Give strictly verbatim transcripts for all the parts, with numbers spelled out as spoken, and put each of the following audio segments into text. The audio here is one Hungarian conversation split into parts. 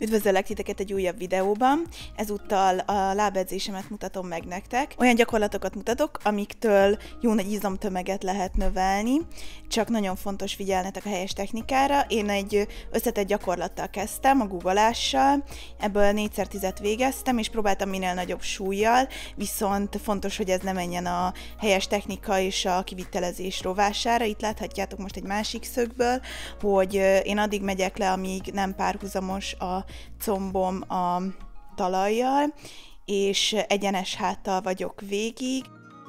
Üdvözöllek titeket egy újabb videóban, ezúttal a lábedzésemet mutatom meg nektek. Olyan gyakorlatokat mutatok, amiktől jó nagy izomtömeget lehet növelni, csak nagyon fontos figyelnetek a helyes technikára. Én egy összetett gyakorlattal kezdtem, a guggolással, ebből négyszer tízet végeztem, és próbáltam minél nagyobb súlyjal, viszont fontos, hogy ez ne menjen a helyes technika és a kivitelezés rovására. Itt láthatjátok most egy másik szögből, hogy én addig megyek le, amíg nem párhuzamos a combom a talajjal, és egyenes háttal vagyok végig.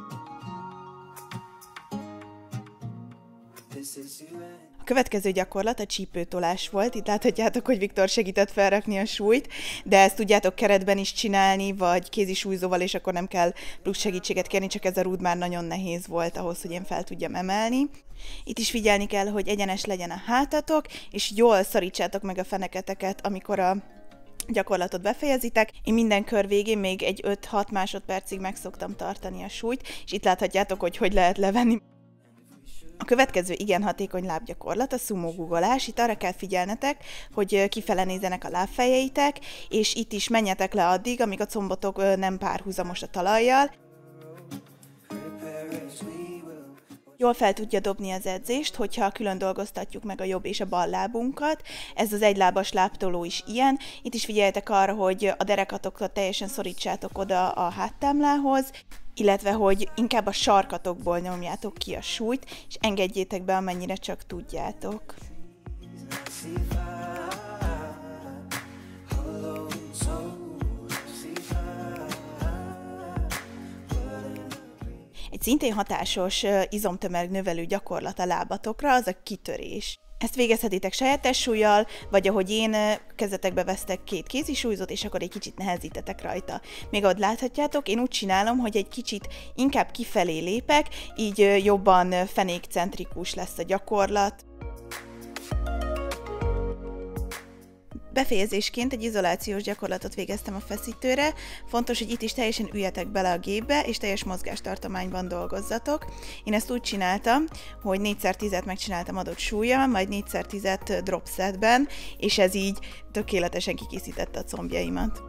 A következő gyakorlat a csípőtolás volt. Itt láthatjátok, hogy Viktor segített felrakni a súlyt, de ezt tudjátok keretben is csinálni, vagy kézi súlyzóval, és akkor nem kell plusz segítséget kérni, csak ez a rúd már nagyon nehéz volt ahhoz, hogy én fel tudjam emelni. Itt is figyelni kell, hogy egyenes legyen a hátatok, és jól szorítsátok meg a feneketeket, amikor a gyakorlatot befejezitek. Én minden kör végén még egy öt-hat másodpercig meg szoktam tartani a súlyt, és itt láthatjátok, hogy hogy lehet levenni. A következő igen hatékony lábgyakorlat a sumo guggolás. Itt arra kell figyelnetek, hogy kifele nézzenek a lábfejeitek, és itt is menjetek le addig, amíg a combotok nem párhuzamos a talajjal. Jól fel tudja dobni az edzést, hogyha külön dolgoztatjuk meg a jobb és a bal lábunkat. Ez az egylábas lábtoló is ilyen. Itt is figyeljetek arra, hogy a derekatokat teljesen szorítsátok oda a háttámlához, illetve hogy inkább a sarkatokból nyomjátok ki a súlyt, és engedjétek be, amennyire csak tudjátok. Egy szintén hatásos izomtömeg növelő gyakorlat a lábatokra az a kitörés. Ezt végezhetitek saját testsúllyal, vagy ahogy én, kezetekbe vesztek két kézi súlyzót, és akkor egy kicsit nehezítetek rajta. Még ahogy láthatjátok, én úgy csinálom, hogy egy kicsit inkább kifelé lépek, így jobban fenékcentrikus lesz a gyakorlat. Befejezésként egy izolációs gyakorlatot végeztem a feszítőre. Fontos, hogy itt is teljesen üljetek bele a gépbe, és teljes mozgástartományban dolgozzatok. Én ezt úgy csináltam, hogy négyszer tízet megcsináltam adott súllyal, majd négyszer tízet drop setben, és ez így tökéletesen kikészítette a combjaimat.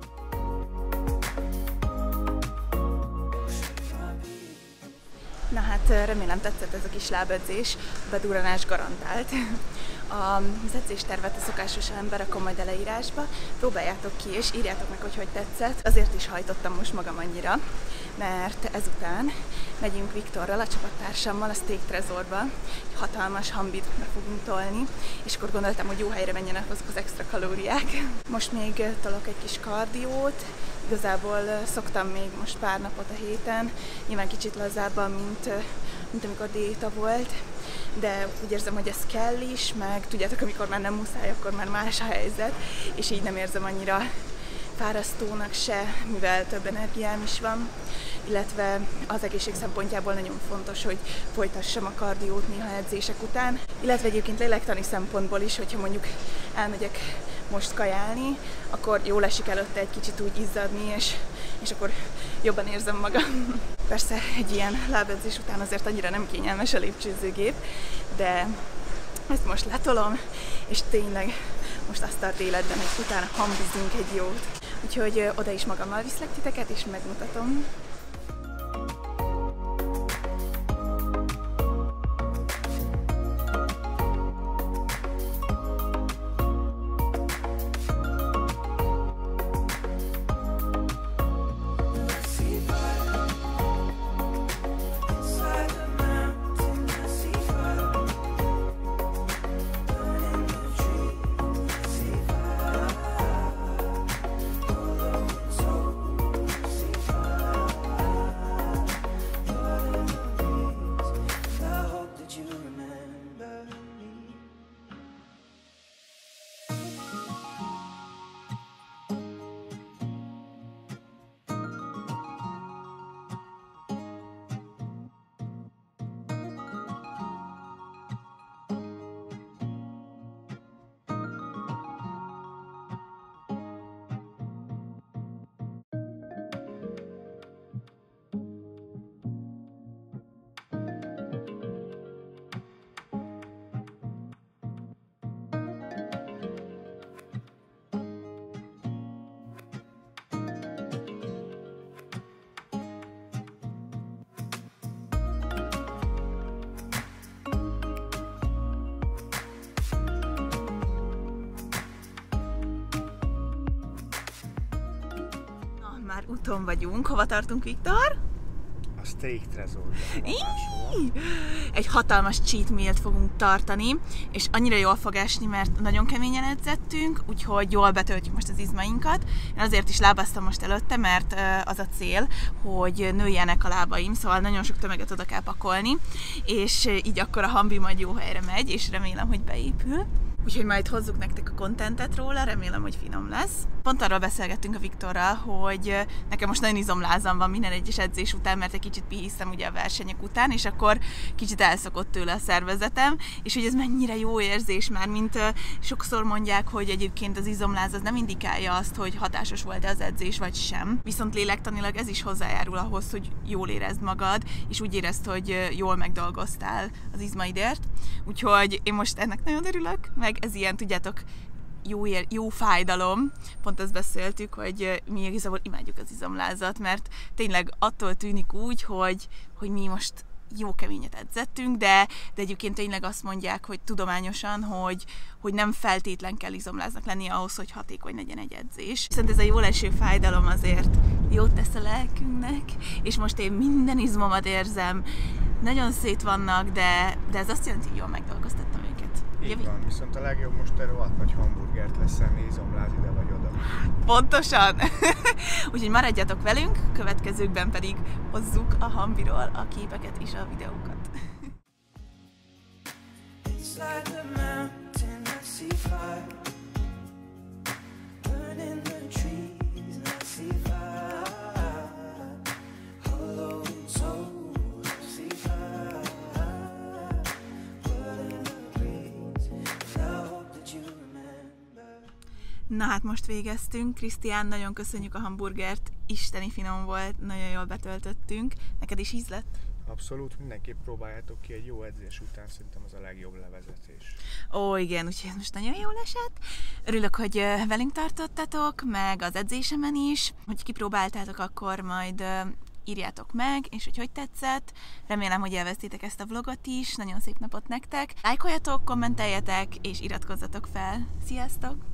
Na hát remélem tetszett ez a kis lábedzés, a bedurranás garantált. Az edzéstervet a szokásosan berakom majd a leírásba, próbáljátok ki és írjátok meg, hogy hogy tetszett. Azért is hajtottam most magam annyira, mert ezután megyünk Viktorral, a csapattársammal a Steak Tresorba, egy hatalmas hambit be fogunk tolni, és akkor gondoltam, hogy jó helyre menjenek azok az extra kalóriák. Most még tolok egy kis kardiót, igazából szoktam még most pár napot a héten, nyilván kicsit lazábban, mint, mint amikor diéta volt, de úgy érzem, hogy ez kell is, meg tudjátok, amikor már nem muszáj, akkor már más a helyzet, és így nem érzem annyira fárasztónak se, mivel több energiám is van, illetve az egészség szempontjából nagyon fontos, hogy folytassam a kardiót néha edzések után, illetve egyébként lélektani szempontból is, hogyha mondjuk elmegyek most kajálni, akkor jól esik előtte egy kicsit úgy izzadni, és, és akkor jobban érzem magam. Persze egy ilyen lábedzés után azért annyira nem kényelmes a lépcsőzőgép, de ezt most letolom, és tényleg most azt tart életben, hogy utána hambizunk egy jót. Úgyhogy oda is magammal viszlek titeket, és megmutatom. úton vagyunk. Hova tartunk, Viktor? A Steak Trezor. Egy hatalmas cheat mealt fogunk tartani, és annyira jól fog esni, mert nagyon keményen edzettünk, úgyhogy jól betöltjük most az izmainkat. Én azért is lábaztam most előtte, mert az a cél, hogy nőjenek a lábaim, szóval nagyon sok tömeget oda kell pakolni, és így akkor a hambi majd jó helyre megy, és remélem, hogy beépül. Úgyhogy majd hozzuk nektek a kontentet róla, remélem, hogy finom lesz. Pont arról beszélgettünk a Viktorral, hogy nekem most nagyon izomlázam van minden egyes edzés után, mert egy kicsit pihisztem ugye a versenyek után, és akkor kicsit elszokott tőle a szervezetem, és hogy ez mennyire jó érzés már, mint sokszor mondják, hogy egyébként az izomláz az nem indikálja azt, hogy hatásos volt-e az edzés, vagy sem. Viszont lélektanilag ez is hozzájárul ahhoz, hogy jól érezd magad, és úgy érezd, hogy jól megdolgoztál az izmaidért. Úgyhogy én most ennek nagyon örülök, meg ez ilyen, tudjátok, jó, ér, jó fájdalom. Pont azt beszéltük, hogy mi igazából imádjuk az izomlázat, mert tényleg attól tűnik úgy, hogy, hogy mi most jó keményet edzettünk, de, de egyébként tényleg azt mondják, hogy tudományosan, hogy, hogy nem feltétlen kell izomláznak lennie ahhoz, hogy hatékony legyen egy edzés. Viszont ez a jól eső fájdalom azért jót tesz a lelkünknek, és most én minden izmomat érzem, nagyon szét vannak, de, de ez azt jelenti, hogy jól megdolgoztattam őket. Így van, viszont a legjobb most egy rohadt nagy hamburgert lesz enni, izomláz ide vagy oda. Pontosan! Úgyhogy maradjatok velünk, következőkben pedig hozzuk a hambiról a képeket és a videókat. Na hát most végeztünk. Krisztián, nagyon köszönjük a hamburgert, isteni finom volt, nagyon jól betöltöttünk. Neked is íz lett? Abszolút, mindenképp próbáljátok ki, egy jó edzés után szerintem az a legjobb levezetés. Ó, igen, úgyhogy ez most nagyon jól esett. Örülök, hogy velünk tartottatok, meg az edzésemen is. Hogy kipróbáltátok, akkor majd írjátok meg, és hogy hogy tetszett. Remélem, hogy élveztétek ezt a vlogot is. Nagyon szép napot nektek. Lájkoljatok, kommenteljetek, és iratkozzatok fel. Sziasztok!